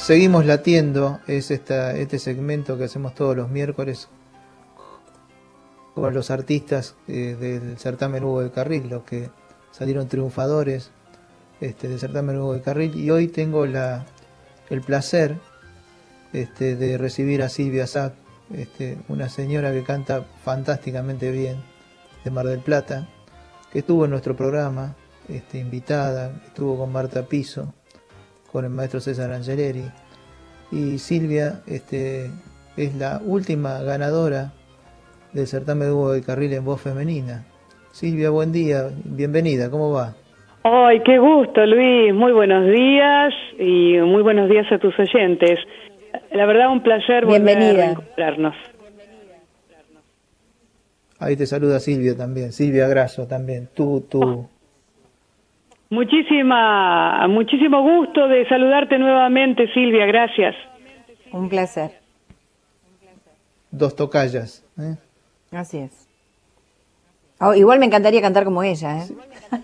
Seguimos latiendo, es este segmento que hacemos todos los miércoles con los artistas del certamen Hugo del Carril, los que salieron triunfadores del certamen Hugo del Carril, y hoy tengo el placer de recibir a Silvia Sack, una señora que canta fantásticamente bien, de Mar del Plata, que estuvo en nuestro programa, invitada, estuvo con Marta Piso, con el maestro César Angeleri, y Silvia es la última ganadora del certamen Hugo del Carril en voz femenina. Silvia, buen día, bienvenida, ¿cómo va? ¡Ay, qué gusto, Luis! Muy buenos días y muy buenos días a tus oyentes. La verdad, un placer volver a reencontrarnos. Ahí te saluda Silvia también, Silvia Grasso también, tú. Muchísimo gusto de saludarte nuevamente, Silvia, gracias. Un placer. Dos tocayas, ¿eh? Así es. Oh, igual me encantaría cantar como ella, ¿eh? Sí.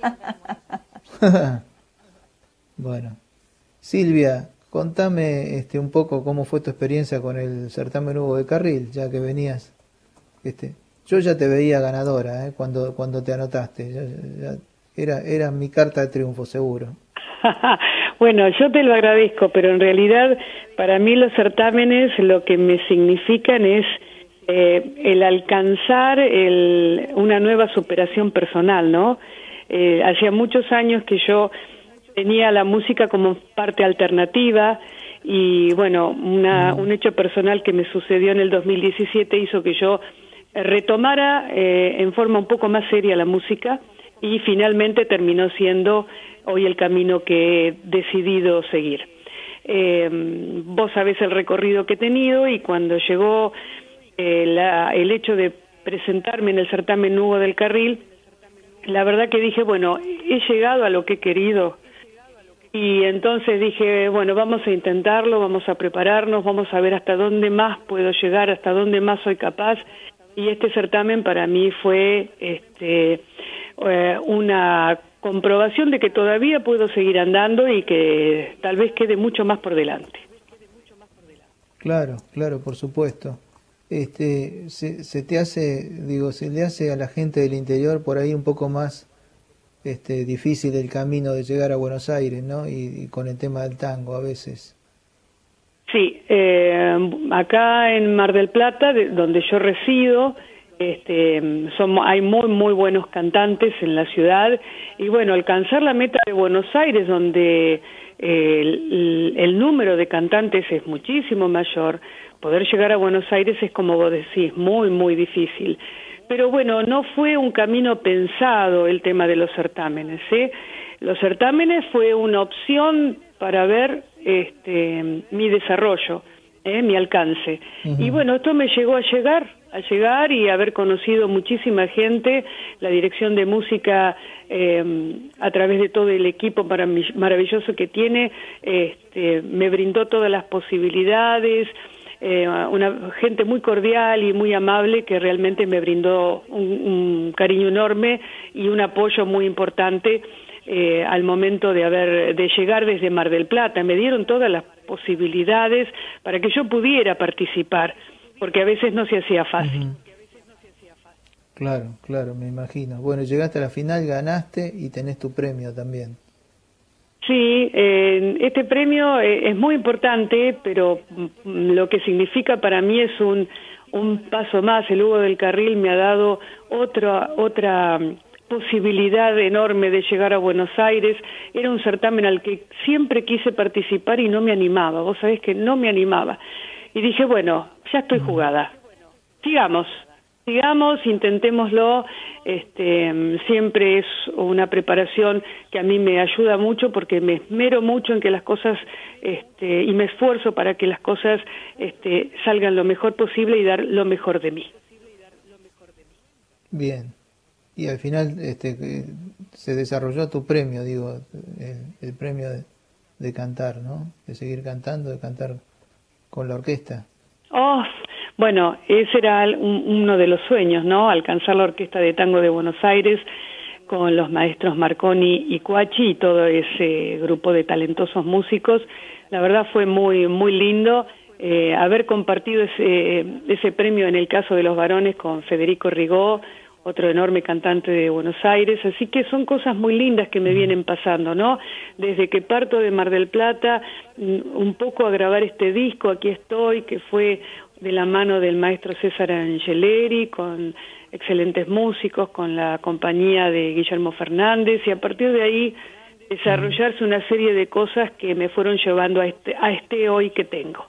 Bueno, Silvia, contame un poco cómo fue tu experiencia con el certamen Hugo de Carril, ya que venías. Yo ya te veía ganadora, cuando te anotaste. Era mi carta de triunfo, seguro. Bueno, yo te lo agradezco, pero en realidad para mí los certámenes lo que me significan es el alcanzar una nueva superación personal, ¿no? Hacía muchos años que yo tenía la música como parte alternativa y bueno, un hecho personal que me sucedió en el 2017 hizo que yo retomara en forma un poco más seria la música y finalmente terminó siendo hoy el camino que he decidido seguir. Vos sabés el recorrido que he tenido y cuando llegó el hecho de presentarme en el certamen Hugo del Carril, la verdad que dije, bueno, he llegado a lo que he querido y entonces dije, bueno, vamos a intentarlo, vamos a prepararnos, vamos a ver hasta dónde más puedo llegar, hasta dónde más soy capaz y este certamen para mí fue una comprobación de que todavía puedo seguir andando y que tal vez quede mucho más por delante. Claro, por supuesto. Se te hace, se le hace a la gente del interior por ahí un poco más difícil el camino de llegar a Buenos Aires, ¿no? Y con el tema del tango a veces. Sí, acá en Mar del Plata, donde yo resido, hay muy buenos cantantes en la ciudad y bueno, alcanzar la meta de Buenos Aires, donde el número de cantantes es muchísimo mayor, poder llegar a Buenos Aires es, como vos decís, muy difícil. Pero bueno, no fue un camino pensado el tema de los certámenes, ¿eh? Los certámenes fue una opción para ver mi desarrollo, mi alcance. Uh-huh. Y bueno, esto me llegó a llegar y haber conocido muchísima gente, la dirección de música a través de todo el equipo maravilloso que tiene, me brindó todas las posibilidades, una gente muy cordial y muy amable que realmente me brindó un cariño enorme y un apoyo muy importante al momento de llegar desde Mar del Plata. Me dieron todas las posibilidades para que yo pudiera participar, porque a veces no se hacía fácil. Uh-huh. Claro, me imagino. Bueno, llegaste a la final, ganaste y tenés tu premio también. Sí, este premio es muy importante, pero lo que significa para mí es un paso más. El Hugo del Carril me ha dado otra posibilidad enorme de llegar a Buenos Aires. Era un certamen al que siempre quise participar y no me animaba. Vos sabés que no me animaba. Y dije, bueno, ya estoy jugada. Sigamos, intentémoslo. Siempre es una preparación que a mí me ayuda mucho porque me esmero mucho en que las cosas y me esfuerzo para que las cosas salgan lo mejor posible y dar lo mejor de mí. Bien. Y al final se desarrolló tu premio, el premio de cantar, ¿no? De seguir cantando, de cantar con la orquesta. Oh, bueno, ese era uno de los sueños, ¿no? Alcanzar la Orquesta de Tango de Buenos Aires. con los maestros Marconi y Cuachi y todo ese grupo de talentosos músicos. La verdad fue muy, muy lindo haber compartido ese premio en el caso de los varones con Federico Rigó, otro enorme cantante de Buenos Aires, así que son cosas muy lindas que me vienen pasando, ¿no? Desde que parto de Mar del Plata, un poco a grabar este disco, Aquí estoy, que fue de la mano del maestro César Angeleri, con excelentes músicos, con la compañía de Guillermo Fernández, y a partir de ahí desarrollarse una serie de cosas que me fueron llevando a este hoy que tengo.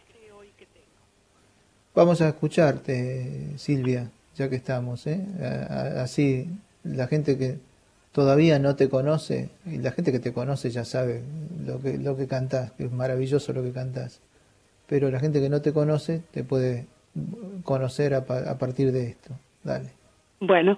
Vamos a escucharte, Silvia, ya que estamos, ¿eh? Así la gente que todavía no te conoce, y la gente que te conoce ya sabe lo que cantás, que es maravilloso lo que cantás, pero la gente que no te conoce te puede conocer a partir de esto. Dale. Bueno.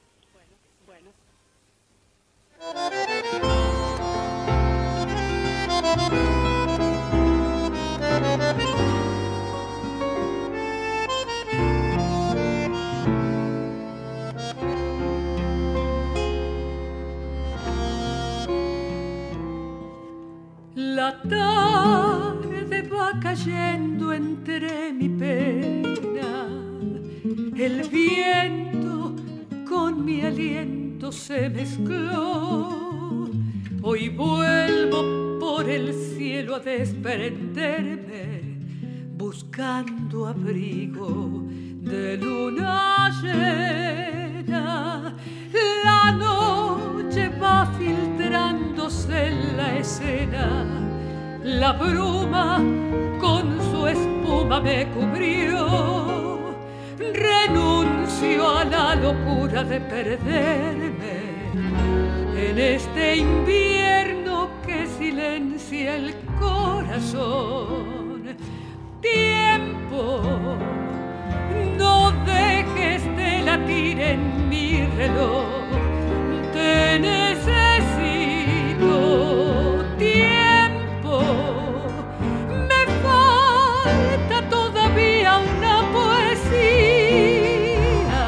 La tarde va cayendo entre mi pena, el viento con mi aliento se mezcló. Hoy vuelvo por el cielo a desprenderme, buscando abrigo de luna llena. La noche va filtrándose en la escena, la bruma con su espuma me cubrió. Renuncio a la locura de perderme en este invierno que silencia el corazón. Tiempo, no dejes de latir en mi reloj, te necesito. Tiempo, me falta todavía una poesía.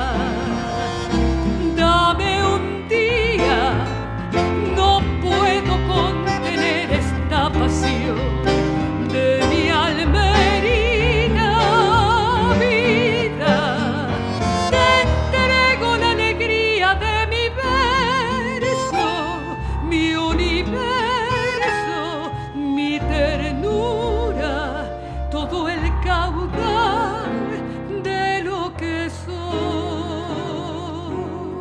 Dame un día, no puedo contener esta pasión de mi alma herida. Vida, te entrego la alegría de mi verso, mi universo, mi ternura, todo el caudal de lo que soy.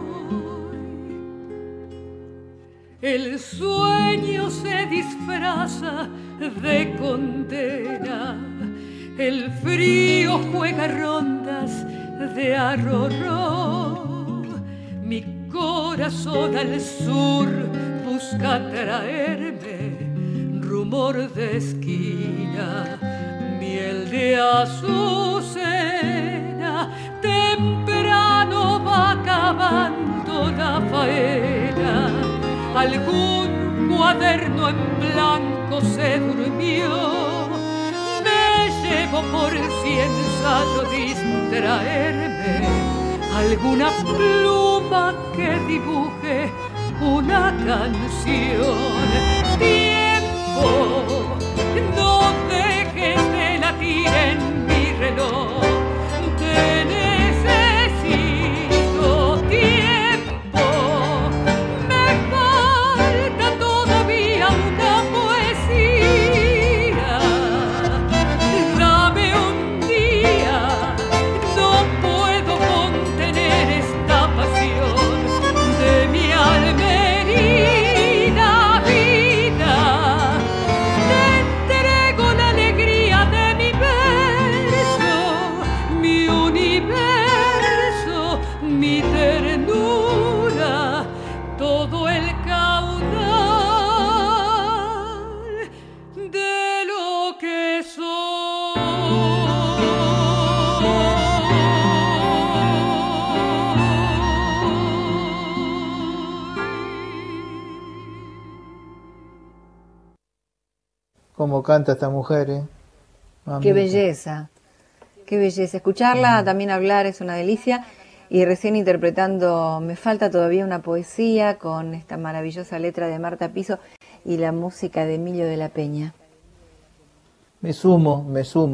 El sueño se disfraza de condena, el frío juega rondas de arrorró. Mi corazón al sur busca traerme rumor de esquina, miel de azucena. Temprano va acabando la faena, algún cuaderno en blanco se durmió. Me llevo por si ensayo distraerme alguna pluma que dibuje una canción. Tiempo, no dejes de latir en mi reloj, te necesito. Tiempo, me falta todavía una poesía. Dame un día, no puedo contener esta pasión de mi alma herida. Vida, te entrego la alegría de mi verso, mi universo, mi ternura, todo el caudal de lo que Cómo canta esta mujer, ¿eh? Qué Mamita. belleza, qué belleza. Escucharla, también hablar, es una delicia. y recién interpretando Me falta todavía una poesía con esta maravillosa letra de Marta Piso y la música de Emilio de la Peña. Me sumo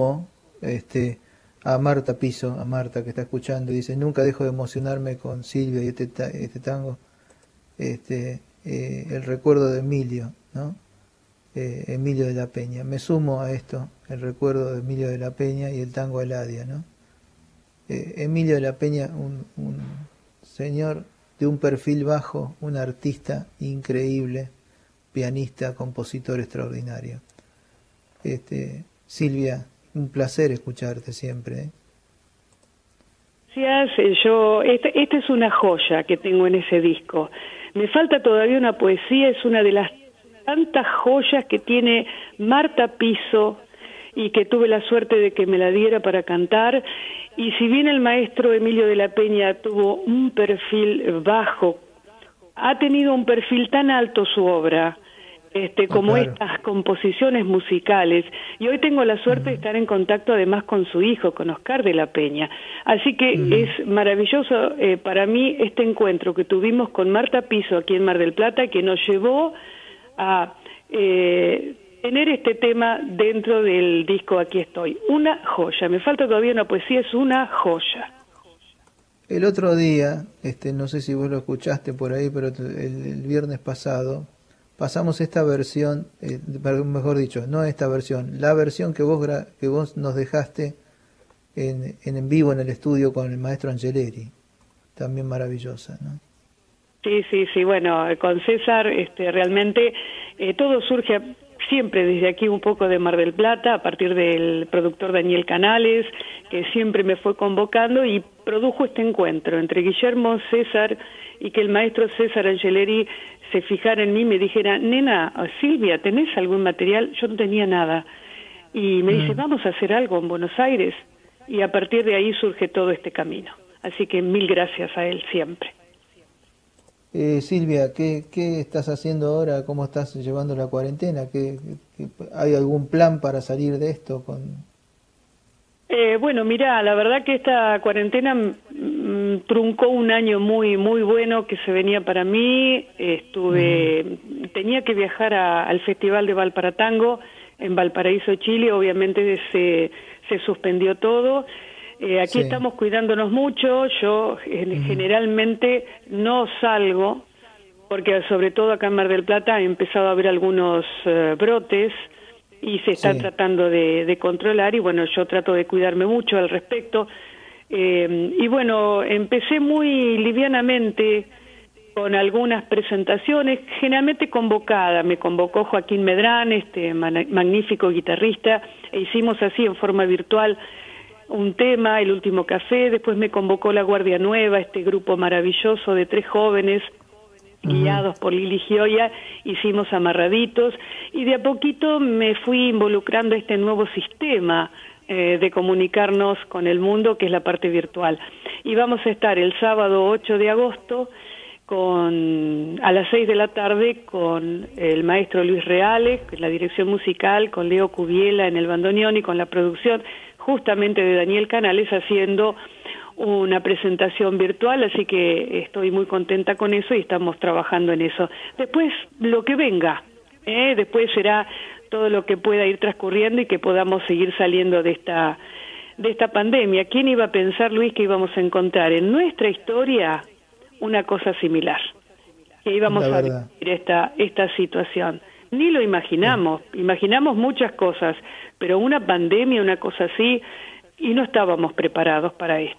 a Marta Piso, a Marta que está escuchando, y dice, nunca dejo de emocionarme con Silvia y este tango, el recuerdo de Emilio, ¿no? Emilio de la Peña. Me sumo a esto, el recuerdo de Emilio de la Peña y el tango Eladia, ¿no? Emilio de la Peña, un señor de un perfil bajo, un artista increíble, pianista, compositor extraordinario. Silvia, un placer escucharte siempre, ¿eh? Gracias, esta es una joya que tengo en ese disco. Me falta todavía una poesía, es una de las tantas joyas que tiene Marta Piso y que tuve la suerte de que me la diera para cantar. Y si bien el maestro Emilio de la Peña tuvo un perfil bajo, ha tenido un perfil tan alto su obra, como claro, estas composiciones musicales, y hoy tengo la suerte de estar en contacto además con su hijo, con Oscar de la Peña, así que es maravilloso para mí este encuentro que tuvimos con Marta Piso aquí en Mar del Plata, que nos llevó a tener este tema dentro del disco Aquí estoy, una joya. Me falta todavía una poesía, es una joya. El otro día, no sé si vos lo escuchaste por ahí, pero el viernes pasado pasamos esta versión, mejor dicho, no esta versión, la versión que vos nos dejaste en vivo en el estudio con el maestro Angeleri, también maravillosa, ¿no? Sí, bueno, con César realmente todo surge siempre desde aquí un poco de Mar del Plata, a partir del productor Daniel Canales, que siempre me fue convocando y produjo este encuentro entre Guillermo, César, y que el maestro César Angeleri se fijara en mí y me dijera, nena, Silvia, ¿tenés algún material? Yo no tenía nada. Y me dice, vamos a hacer algo en Buenos Aires. Y a partir de ahí surge todo este camino. Así que mil gracias a él siempre. Silvia, ¿qué estás haciendo ahora? ¿Cómo estás llevando la cuarentena? ¿Hay algún plan para salir de esto? Bueno, mira, la verdad que esta cuarentena truncó un año muy bueno que se venía para mí. Tenía que viajar al Festival de Valparatango en Valparaíso, Chile. Obviamente se suspendió todo. Aquí estamos cuidándonos mucho. Yo generalmente no salgo porque sobre todo acá en Mar del Plata ha empezado a haber algunos brotes y se están tratando de controlar, y bueno, yo trato de cuidarme mucho al respecto. Y bueno, empecé muy livianamente con algunas presentaciones, generalmente convocada. Me convocó Joaquín Medrán, magnífico guitarrista, e hicimos así en forma virtual un tema, El Último Café. Después me convocó La Guardia Nueva, este grupo maravilloso de 3 jóvenes, guiados por Lili Gioia, hicimos Amarraditos, y de a poquito me fui involucrando a este nuevo sistema de comunicarnos con el mundo, que es la parte virtual. Y vamos a estar el sábado 8 de agosto a las 6 de la tarde con el maestro Luis Reales, en la dirección musical, con Leo Cubiela en el bandoneón y con la producción justamente de Daniel Canales, haciendo una presentación virtual, así que estoy muy contenta con eso y estamos trabajando en eso. Después, lo que venga, después será todo lo que pueda ir transcurriendo y que podamos seguir saliendo de esta pandemia. ¿Quién iba a pensar, Luis, que íbamos a encontrar en nuestra historia una cosa similar? Que íbamos a vivir esta situación. Ni lo imaginamos, imaginamos muchas cosas, pero una pandemia, una cosa así, y no estábamos preparados para esto.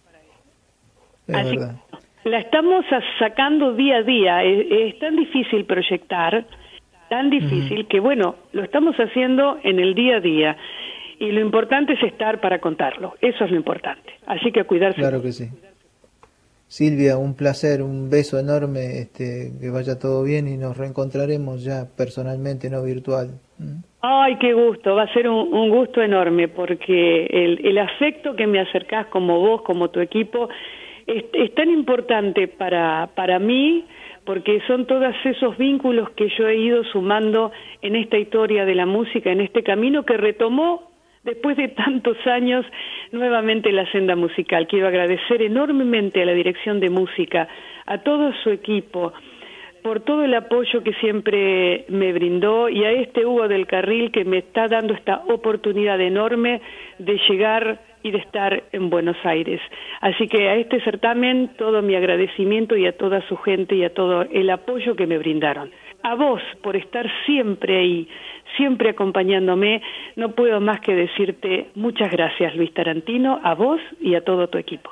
Así que la estamos sacando día a día. Es tan difícil proyectar, tan difícil, que bueno, lo estamos haciendo en el día a día. Y lo importante es estar para contarlo. Eso es lo importante. Así que cuidarse. Claro que sí. Silvia, un placer, un beso enorme, que vaya todo bien y nos reencontraremos ya personalmente, no virtual. Ay, qué gusto, va a ser un gusto enorme, porque el afecto que me acercás como vos, como tu equipo, es tan importante para mí, porque son todos esos vínculos que yo he ido sumando en esta historia de la música, en este camino que retomó después de tantos años, nuevamente la senda musical. Quiero agradecer enormemente a la Dirección de Música, a todo su equipo, por todo el apoyo que siempre me brindó, y a este Hugo del Carril que me está dando esta oportunidad enorme de llegar y de estar en Buenos Aires. Así que a este certamen todo mi agradecimiento, y a toda su gente y a todo el apoyo que me brindaron. A vos por estar siempre ahí, siempre acompañándome. No puedo más que decirte muchas gracias, Luis Tarantino, a vos y a todo tu equipo.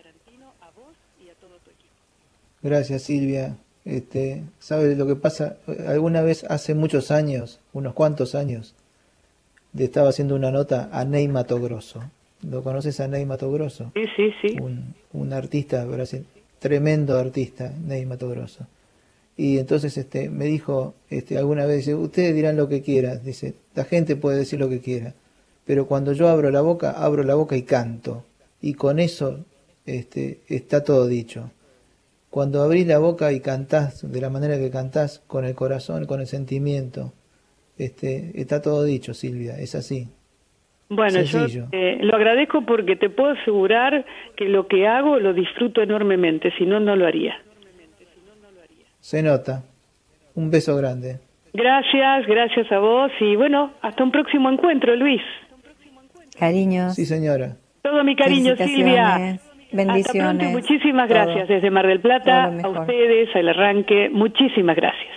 Gracias, Silvia. ¿Sabes lo que pasa? Alguna vez, hace muchos años, unos cuantos años, le estaba haciendo una nota a Ney Matogrosso. ¿Lo conoces a Ney Matogrosso? Sí, sí, sí. Un artista brasileño, tremendo artista, Ney Matogrosso. Y entonces me dijo alguna vez, dice, ustedes dirán lo que quieran, dice, la gente puede decir lo que quiera, pero cuando yo abro la boca y canto, y con eso está todo dicho. Cuando abrís la boca y cantás de la manera que cantás, con el corazón, con el sentimiento, está todo dicho, Silvia, es así. Bueno, sencillo. Yo lo agradezco porque te puedo asegurar que lo que hago lo disfruto enormemente, si no, no lo haría. Se nota. Un beso grande. Gracias a vos, y bueno, hasta un próximo encuentro, Luis. Cariños. Sí, señora. Todo mi cariño, Silvia. Bendiciones. Hasta pronto y muchísimas gracias desde Mar del Plata, a ustedes, al arranque, muchísimas gracias.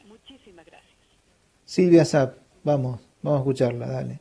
Silvia Zapp, vamos a escucharla, dale.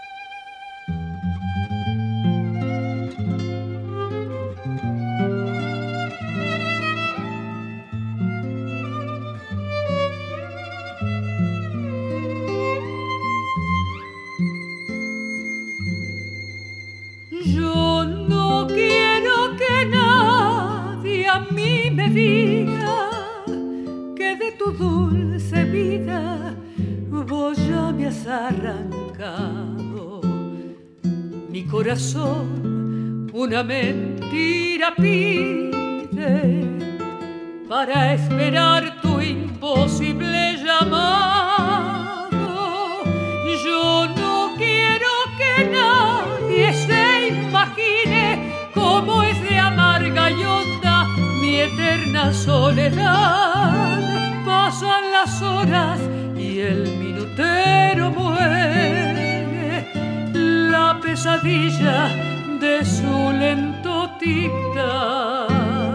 Yo no quiero que nadie a mí me diga que de tu dulce vida vos ya me has arrancado. Mi corazón una mentira pide para esperar tu imposible llamado. Yo no quiero que nadie se imagine cómo es de amarga y honda mi eterna soledad. Pasan las horas y el minutero muere, la pesadilla de su lento tic-tac.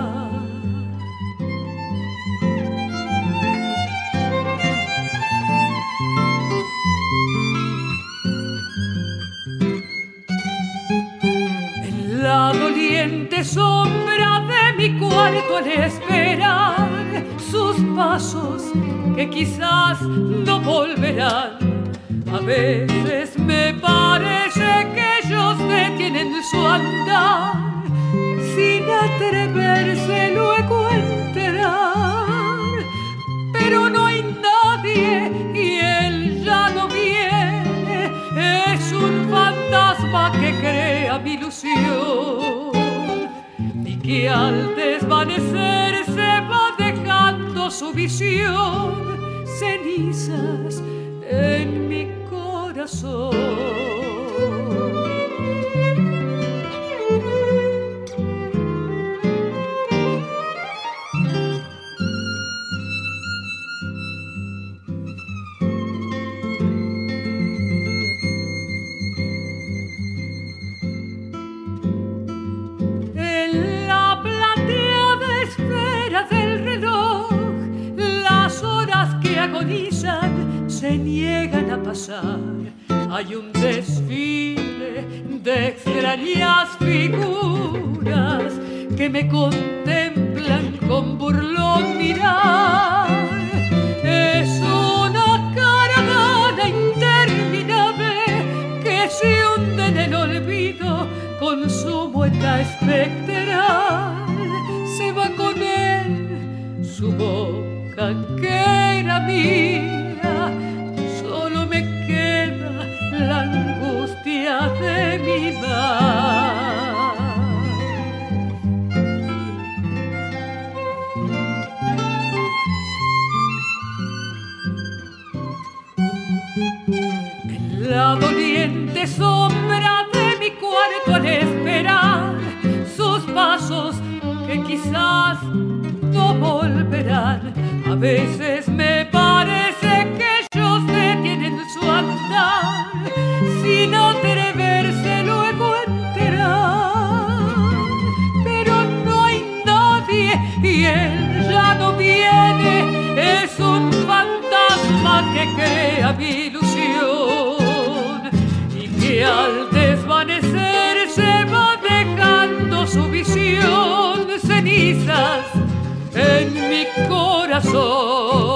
La doliente sombra de mi cuarto al esperar sus pasos que quizás no volverán. A veces me parece que ellos detienen su andar sin atreverse luego a entrar. Pero no hay nadie y él ya no viene, es un fantasma que crea mi ilusión y que al desvanecerse va dejando su visión, cenizas en mi corazón. Se niegan a pasar. Hay un desfile de extrañas figuras que me contemplan con burlón mirar. Es una caravana interminable que se hunde en el olvido con su mueca espectral. Se va con él su boca que era mía, solo me queda la angustia de mi mar. En la doliente sombra veces me parece que ellos detienen su andar sin atreverse luego a enterar. Pero no hay nadie y él ya no viene, es un fantasma que crea mi ilusión y que al desvanecer se va dejando su visión, cenizas en mi corazón.